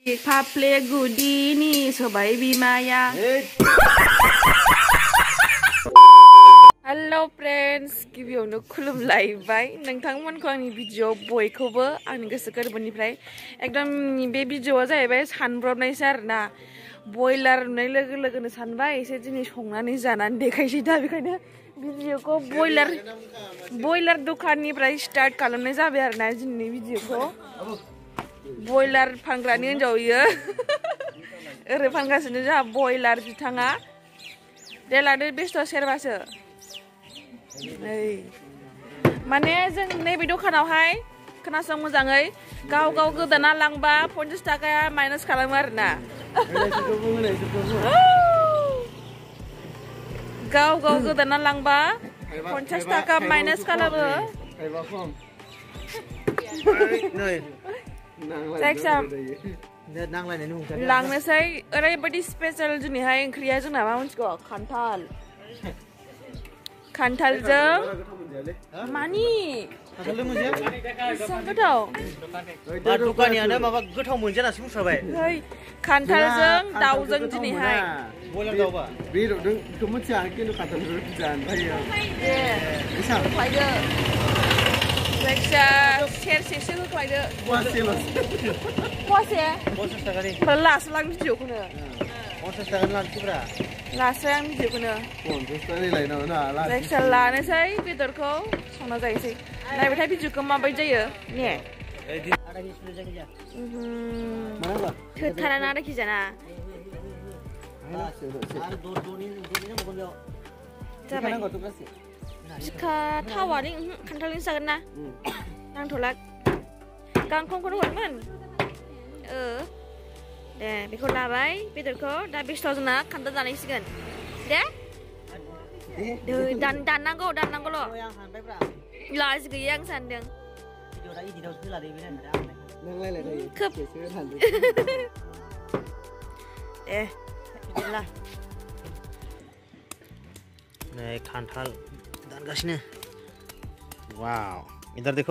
Paple Gudini Sobai Bimaya. Hello friends, गिबियावनो खुलुमलायबाय नोंथांमोनखौ आंनि video बयखौबो आंनि गोसो गोरबोनिफ्राय एकदम बे भिडिअआ जाहैबाय सानब्रबनायसो आरोना बयलार नुनाय लोगो लोगोनो सानबाय एसे दिनै संनानै जानानै देखायसै दा बेखायनो भिडिअखौ बयलार दखाननिफ्राय स्टार्ट खालामनाय जाबाय आरोना दिनैनि भिडिअखौ बयलार फानग्रानि हिनजाव इयो ओरै फानगासिनो जोंहा बयलार बिथाङा दे लादो बेस्ट' सेरबासो माने जों नैबे दखानावहाय खोनासं मोजाङै गाव गाव गोदाना लांबा 50 थाखाया माइनास खालामो आरोना गाव गाव गोदाना लांबा 50 थाखा माइनास खालामो जायखिया लांनोसै ओरैबायदि स्पेशल दिनैहाय ओंख्रिया जोंना मा मोनथिगौ खान्थालजों मानि गोथाव दखानियानो माबा गोथाव मोनजानासो बुंखाबाय खान्थालजों दाउजों दिनैहाय बयलार दाउबा बेदरजों बेखौ मिथिया खिन्थु खान्थालजों जानो फैयो होख्लायदो जायखिया सेरसेसो होख्लायदो फवासे 50 थाखानि लासो लां भिडिअखौनो 50 थाखानि लानोसैब्रा लासो आं भिडिअखौनो 50 थाखानि लायनाव ना जायखिया लानोसै बेदरखौ संना जायोसै नायबाथाय भिडिअखौ माबायदि जायो ने थोथाराना आरोखि जाना जाबाय बिखा थावानि खान्थालजों जागोन ना नांथ'ला गांखंखौनो हरगोन दे बेखौ लाबाय बेदरखौ दा बेस्टआव जोंना खान्थाल जानायसिगोन दे दाननांगौल' लाजि गैया आं सानदों खोब दे बिदिब्ला नै खान्थाल दानगासिनो वाव इधर देखो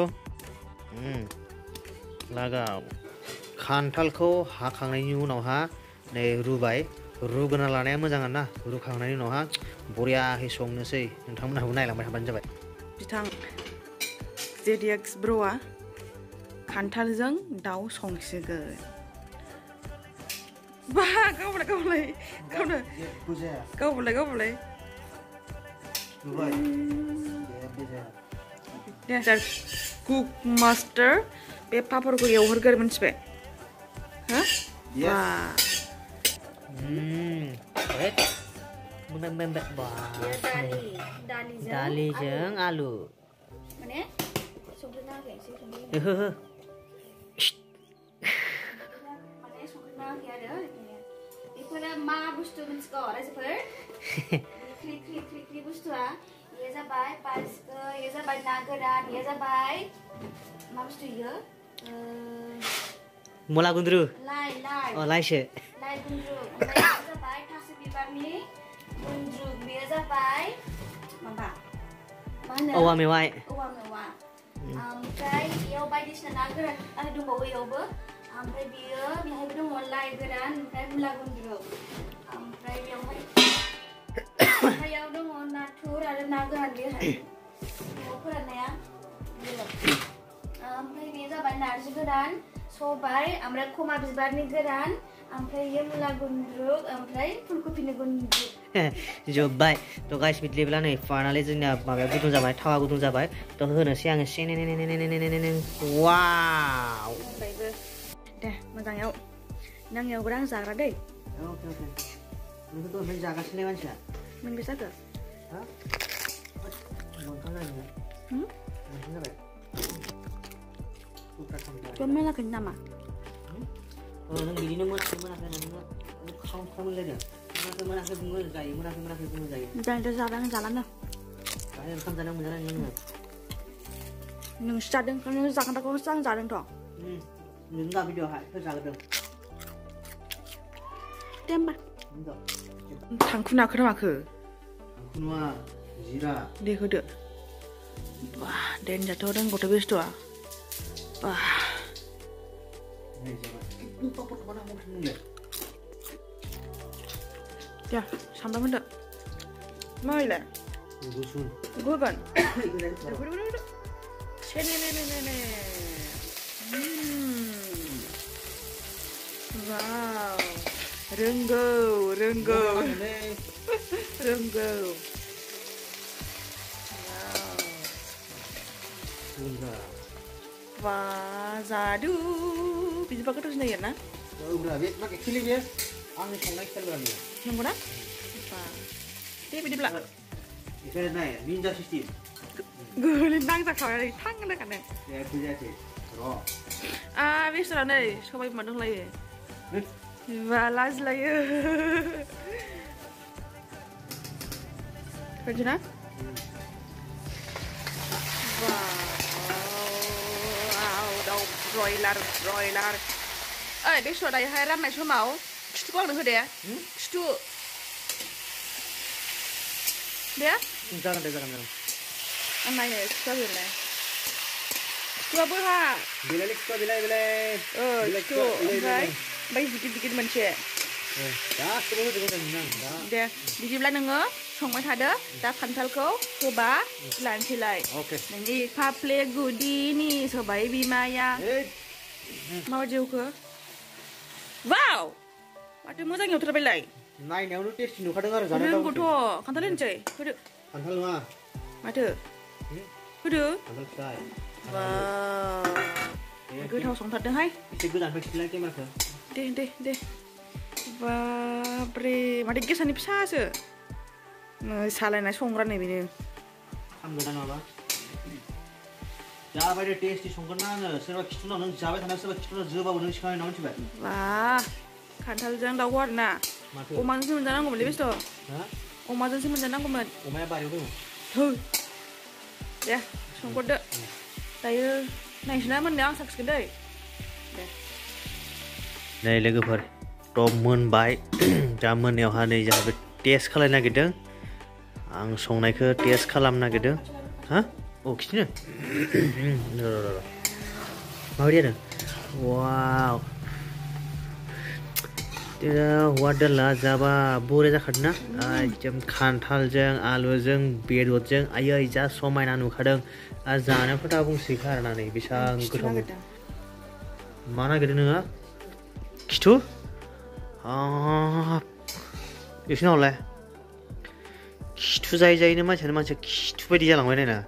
लागाव खान्थालखौ हाखांनायनि उनावहा नै रुबाय रुगोना लानाया मोजां आरोना रुखांनायनि उनावहा बरियाहै संनोसै नोंथांमोनहाबो नायलांबाय थाबानो जाबाय बिथां JDX ब्र'आ खान्थालजों दाउ संसिगोन बा गावलाय कुक मास्टार बे पापरखौ एवहरगोर मोनथिबाय दालिजों आलु माने संख्रिना बेफोरो मा बुस्थु मोनथिगौ रायजोफोर ख्रि बुस्थुआ ये जाबाय पारिसखौ ये जाबाय ना गोरान ये जाबाय मा बुस्थु इयो मुला गुन्द्रु लाइसो लाइ गुन्द्रु ओमफ्राय ये जाबाय थास' बिबारनि गुन्द्रु बेयो जाबाय माबा मा होनो औवा मेवाइ ओमफ्राय इयाव बायदिसिना ना गोरान आरो दंबावो इयावबो ओमफ्राय बियो बेहायबो दङ लाइ गोरान ओमफ्राय मुला गुन्द्रु ओमफ्राय बेयावहाय बेयाव दङ नाथुर आरो ना गोरान बेहाय न'आव फोराननाया ओमफ्राय बेयो जाबाय नारजि गोरान सबाय ओमफ्राय खमा बिबारनि गोरान ओमफ्राय इयो मुला गुन्द्रु ओमफ्राय फुलकबिनि गुन्द्रु जोब्बाय थ' गाइस बिदिब्ला नै फाइनालि जोंना माबाया गुदुं जाबाय थावा गुदुं जाबाय थ' होनोसै आङो वाव दे मोजाङाव नों एवग्रा आं जाग्रा दै नोंखौथ' ओमफ्राय जागासिनो मानसिया मोनबेसे जाखो मोनाखै नामा नों बिदिनो मोनाखै नोङो खालामलायदों मोनाखै बुङो जायो मोनाखै बुङो जायो जालाङो ओंखाम जानो मोनजानाय नोङो नोंसो जादों नों जाखांदाखौसो आं जादोंथ' नों दा भिडिअ'हाय जागोन दे होमबा थांखुनाखो ना माखो थांखुना जिरा दे होदो बा देन जाथ' रोंगौथ' बेस्थ'आ बा Papat kemana mau sini? Ya, sampai mana? Mau lah. Gusun. Gue kan. Udah. Sini. Wow. Renggo. Wah, zadu. Bisa pakai terus nih ya, nah? Udah, bet, pakai chili ya. Angin songnai style berani. Nunggu nak? Apa? Dia di belakang. Itu ada nih, ninja system. Gue lintang tak kau dari tang ada kan? Ya, punya sih. Roh. Ah, bisa lah nih. Coba mandang lagi. Balas lagi. Kerja nak? Wow, đâu broiler. Besto đây hai ram này số màu. Chú con được thôi đấy. Chú. Đấy? Jangan. Anh này này, sao vậy này? Chú bữa ha. Bilai. Chú. Right. Bây dikit mình share. Dah, semua juga tenang. Deh, di sebelah nengah, song mai ada, dah kantal kau, coba lan silai. Oke. Nanti kaple gudi ni, sobai bimaya. Mau jauh ke? Wow, ada muzang yang terbelai. Nai, ni taste nu kadang ada Ada kudo, kantalin cai, kudo. Kantal mah. Ada. Kudo. Kantal sai. Wow. Cứ thâu song thật được hay? Itu gue sampai sini lagi mereka. Deh. Babre, mari kita sani pisa se. Salah na songran ni bini. Kamu dah nama? Java ada taste di songkana na, serba kitu na, nang Java tanah serba kitu na jeba udah sekarang namun coba. Wah, kantal jang dah war na. Oman sih menjanang kau beli Besto. Oman sih menjanang kau beli. Omanya baru tu. Tuh. Ya, songkot dek. Tayo, naik sana menang saks kedai. Này लोगोफोर टप मोनबाय दा मोननायावहा नै जाहाबो test खालामनो नागिरदों आं संनायखौ test खालामनो नागिरदों हा अ खिथिनो माबायदि जादों वाव वादाला जाबा बरिया जाखादों ना एकदम खान्थालजों आलुजों बेदरजों आयै जा समायना नुखादों आरो जानायफोर दा बुंसैखा आरोना नै बेसेबां गोथाव मा नागिरदों नोङो खिथु बिसिनावलाय खिथु जायैनो मानसिया खिथु बायदि जालांबाय नायना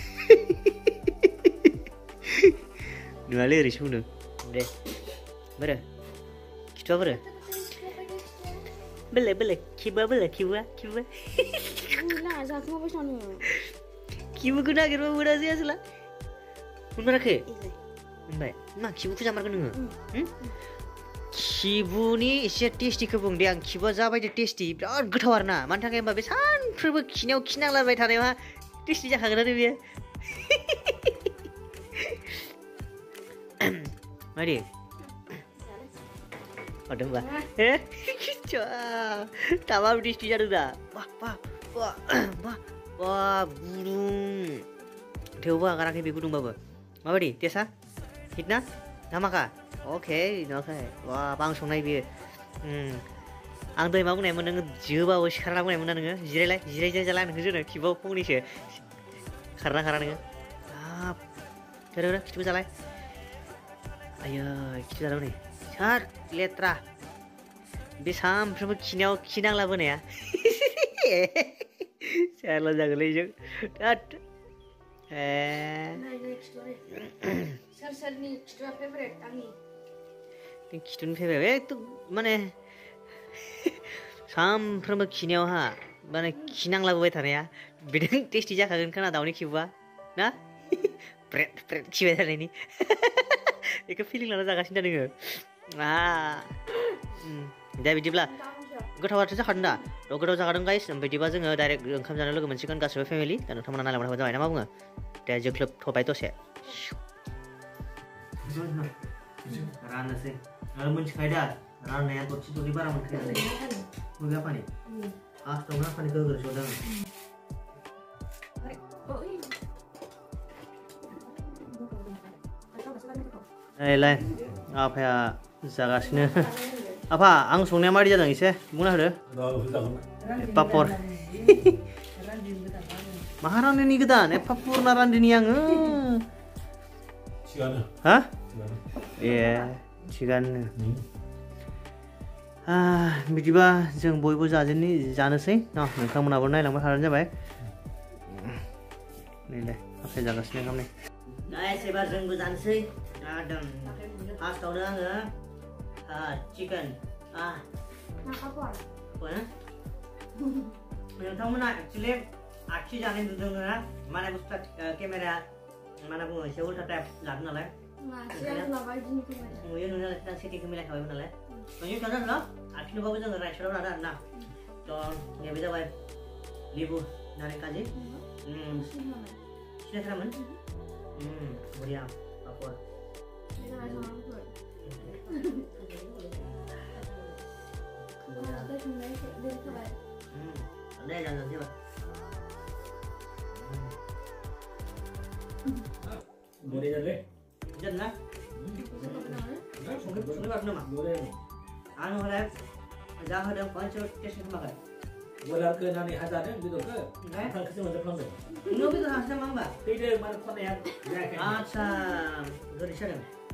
नुवालै ओरैसो बुंदों दे बोरो खिथुआ बोरो बेले खिबुआ खिबुखौ नागिरबा मोनासै आसोला मोनमाराखै मोनबाय मा खिबुखौ जामारगोन नोङो खिबुनि एसे टेस्टिखौ बुं दे आं खिबुआ जाबायदि टेस्टि बिराद गोथाव आरोना मानि थाखाय होनबा बे सानफ्रोमबो खिनायाव खिनांलाबाय थानायावहा टेस्टि जाखागोन आरो बेयो मादि हरदों होनबा दामाबो टेस्टि जादों दा वाह गुदुं थेवबो आगाराखै बे गुदुंबाबो माबायदि टेस्टआ हिट ना नामाखा ओके wah bang संनाय बियो आं दहाय मा बुंनायमोन नोङो जोबाबो सिखारना बुंनायमोन ना नोङो जिरायजों जाला नोंखौ जोनो खिबाव फंनैसो खारना नोङो खिथुखौ जालाय आयै खिथु जादों नै सार लेथ्रा बे सानफ्रोमबो खिनायाव खिनांलाबोनाया सारला जागोनलै जों Sar-sarni खिथुआ फेभरेट आंनि खिथुनि फेभरेट एकदम माने सानफ्रोमबो खिनायावहा माने खिनांलाबोबाय थानाया बिदिनो टेस्टि जाखागोन खोना दाउनि खिबुआ ना ब्रेड खिबाय थानायनि बेखौ फिलिं लाना जागासिनो दा नोङो दा बिदिब्ला गोथावाथ' जाखादों दा गोथाव जाखादों गाइस बिदिबा जोङो डाइरेक्ट ओंखाम जानो लोगो मोनसिगोन गासिबो फेमिलि दा नोंथांमोना नायलांबाय थाबाय जाबाय ना मा बुङो दे जोख्लोबथ'बाय दसे राननोसै आरो मोनथिखायो दा राननाया दरसे बारा मोनखाया मोनगोन पानि फार्स्टआवनो पानिखौ होग्रोसो दां नायलाय आफाया जागासिनो आफा आं संनाया माबायदि जादों एसे बुंना होदो पापर माहा रान्दिनि गोदान एफा पुरना रान्दिनि आङो हा ए थिगानो बिदिबा जों बयबो जानोसै नोंथांमोनाबो नायलांबाय थाबानो जाबाय नैलाय आखाइ जागासिनो ओंखाम नै गाइस एबार जोंबो जानोसै फार्स्टआवनो आङो चिकेन नोंथांमोना एक्चुअलि आखि जानाय नुदों ना माने बुस्थुआ केमेरा माने बुङो एसे उल्टा टाइप लादों नालाय नुयो नुनायालाय दा सेटिंखौ मिलायखाबायमोन नालाय नुयो खोनादों ना आखिनोबाबो जोङो राइट साइडआव लादों आरोना थ' नैबे जाबाय लेबु नारें खाजि सिनायथारामोन बरिया पापर đây là lần chưa Mua đây rồi dân á xuống bạc nữa mà ăn hồi đấy ra hồi đấy có chơi cái gì mà cái Wala ke nani hazard gitu ke? Nggak. Kan kesini macam mana? nggak bisa sama mbak Tidak mana kau yang. acha dari sana